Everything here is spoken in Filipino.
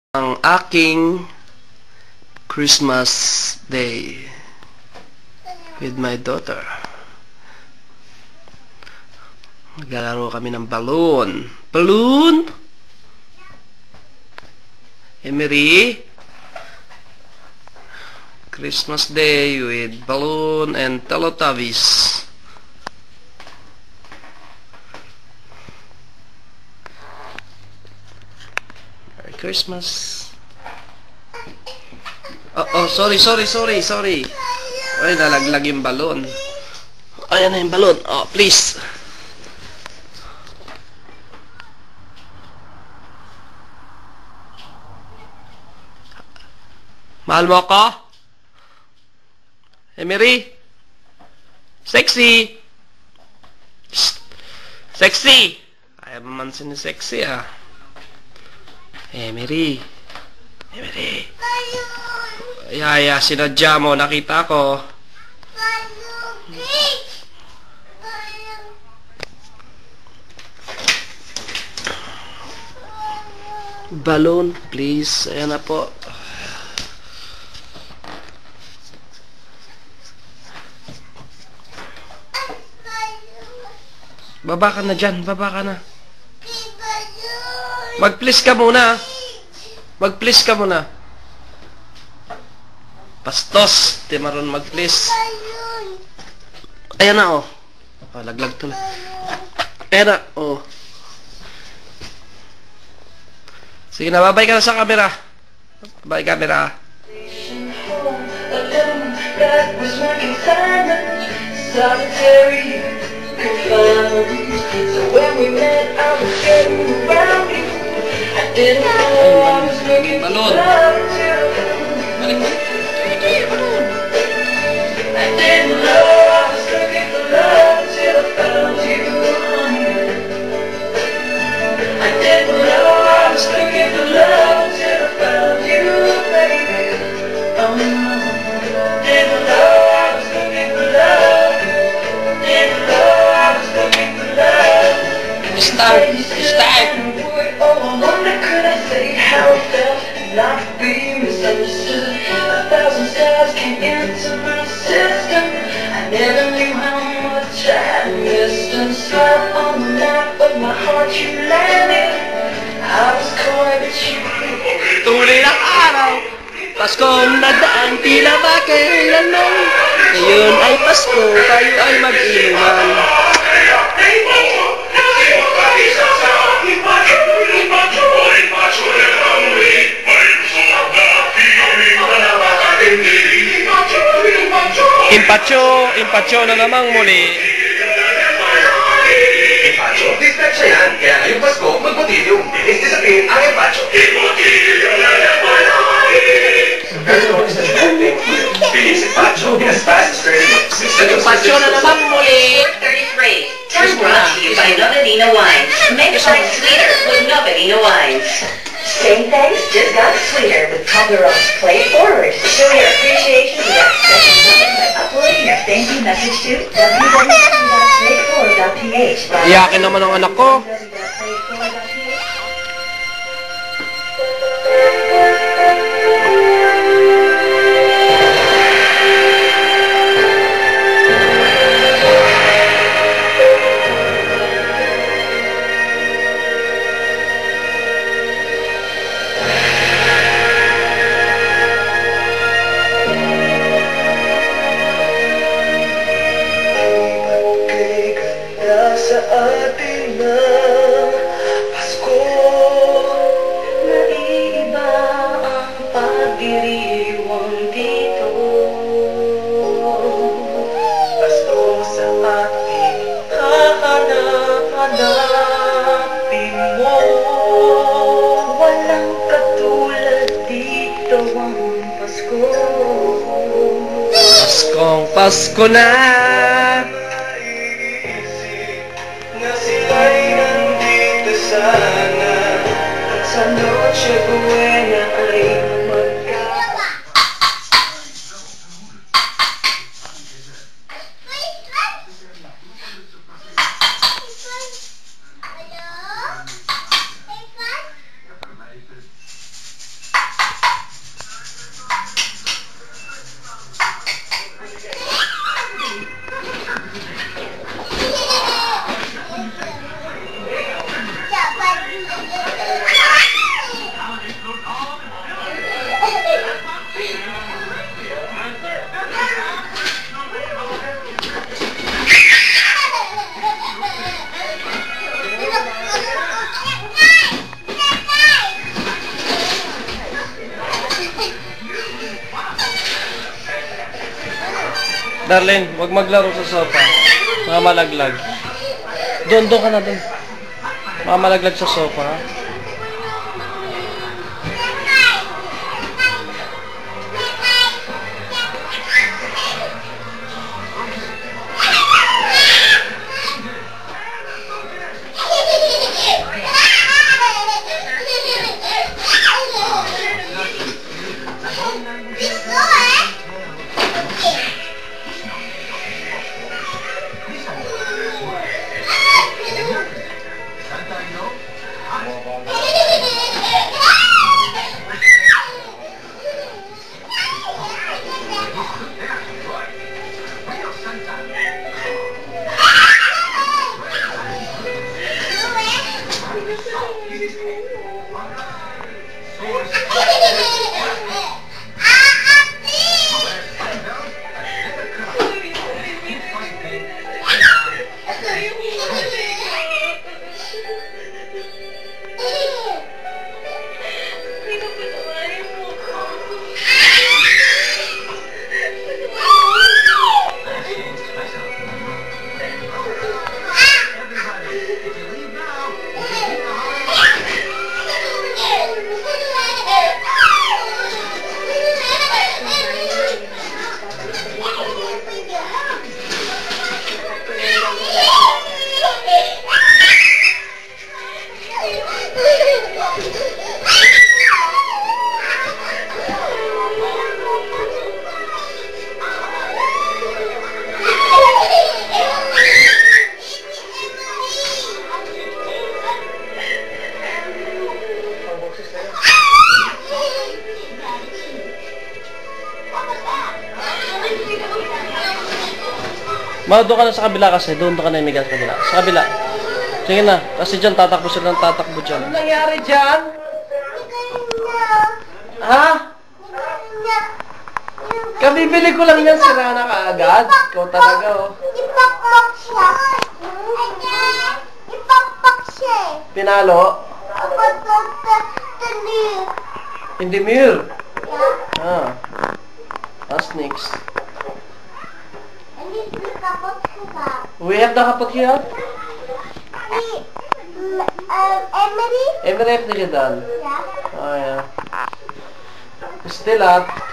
ang aking Christmas day with my daughter. Maglalaro kami ng balloon. Balloon? Emery? Christmas day with balloon and Teletubbies. Merry Christmas. Sorry. Ay, nalaglag yung balon. Ayan na yung balon. Oh, please. Mahal mo ako? Emery? Sexy? Shh. Sexy? Ayaw mamansin ni sexy, ah. Emery? Yaya, sinadya mo. Nakita ko. Balloon, please. Ayan na po. Baba ka na dyan. Baba ka na. Mag-please ka muna. Mag-please ka muna. Pastos. Di maroon mag-please. Ayan na, oh. Oh, laglag to lang. Ayan na, oh. Sige na, babay ka na sa camera. Bye, camera. So when we met, I was getting around you. I didn't know I was looking for love till I didn't know I was looking for love till I found you, honey. I didn't know I was looking for love till I found you, baby. Didn't know I was looking for love. Didn't know I was looking for love. Start. Oh, I wonder could I say how it felt not to be misunderstood. 1,000 stars came into my system. I never knew how much I had missed. And spot on the map of my heart you landed. I was coy but you. Tuloy ng araw, Paskong nagdaan, tila ba kailanman? Ngayon ay Pasko, tayo ay mag-inuman. Impacho na namang muli. Impacho, dispatcha yan. Kaya ngayong Pasko, mag-botilyo. Bilis disapin ang Impacho. Bilis Impacho in as fast as 30 minutes. Impacho na namang muli. 33. Turn brought to you by Novelino Wines. Make life sweeter with Novelino Wines. Same things, just got sweeter with Toblerone's Play It Forward. Show your appreciation to that special someone by uploading your thank you message to www.playitforward.ph. Iyakin naman ang anak ko. Sa ating na Pasko, Naiiba ang pagdiriwang dito. Pasko sa ating hahanap-hanapin mo. Walang katulad dito ang Pasko. Paskong Pasko na. Na sila'y nandito sana at sa Noche Buena ay Darlene, huwag maglaro sa sofa. Mga malaglag. Doon ka na doon. Mga malaglag sa sofa. Ma, doon ka na sa kabila kasi. Doon ka na imigas sa kabila. Sa kabila. Sige na. Kasi dyan, tatakbo sila ng tatakbo dyan. Ano nangyari dyan? Ha? Kabibili ko lang yan, sira na kaagad. Ikaw talaga, oh. Ipakpak siya. Ipakpak siya. Pinalo? In the mirror. Ah. That's next. We have the kapot here? Emery? Emery have the done. Yeah. Oh, yeah. Still up.